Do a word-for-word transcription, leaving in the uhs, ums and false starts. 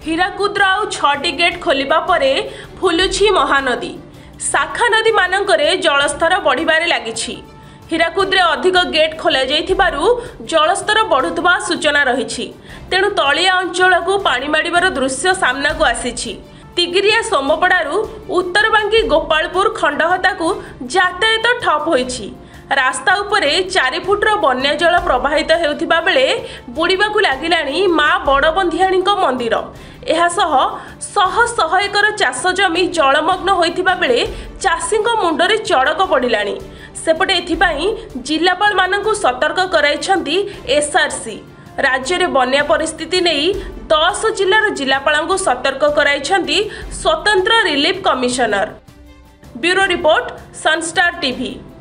ହୀରାକୁଦର ଆଉ ଛଅଟି ଗେଟ୍ ଖୋଲିବା ପରେ ଫୁଲୁଛି ମହାନଦୀ। ଶାଖା ନଦୀ ମାନଙ୍କରେ ଜଳସ୍ତର ବଢ଼ିବାରେ ଲାଗିଛି। ହୀରାକୁଦରେ ଅଧିକ ଗେଟ୍ ଖୋଲାଯାଇଥିବାରୁ ଜଳସ୍ତର ବଢ଼ୁଥିବା ସୂଚନା ରହିଛି। ତେଣୁ ତଳିଆ ଅଞ୍ଚଳକୁ ପାଣି ମାଡ଼ିବାର ଦୃଶ୍ୟ ସାମ୍ନାକୁ ଆସିଛି। ତିଗିରିଆ ସୋମପଡ଼ାରୁ ଉତ୍ତରବାଙ୍କୀ ଗୋପାଳପୁର ଖଣ୍ଡହତାକୁ ଯାତାୟାତ ଠପ୍ ହୋଇଛି। ରାସ୍ତା ଉପରେ ଚାରି ଫୁଟର ବନ୍ୟା ଜଳ ପ୍ରବାହିତ ହେଉଥିବା ବେଳେ ବୁଡ଼ିବାକୁ ଲାଗିଲାଣି ମା ବଡ଼ବନ୍ଧିଆଣୀଙ୍କ ମନ୍ଦିର। ଏହାସହ ଶହ ଶହ ଏକର ଚାଷ ଜମି ଜଳମଗ୍ନ ହୋଇଥିବା ବେଳେ ଚାଷୀଙ୍କ ମୁଣ୍ଡରେ ଚଡ଼କ ପଡ଼ିଲାଣି। ସେପଟେ ଏଥିପାଇଁ ଜିଲ୍ଲାପାଳମାନଙ୍କୁ ସତର୍କ କରାଇଛନ୍ତି ଏସ୍ଆର୍ସି। ରାଜ୍ୟରେ ବନ୍ୟା ପରିସ୍ଥିତି ନେଇ ଦଶ ଜିଲ୍ଲାର ଜିଲ୍ଲାପାଳଙ୍କୁ ସତର୍କ କରାଇଛନ୍ତି ସ୍ୱତନ୍ତ୍ର relief commissioner. Bureau report, Sunstar TV.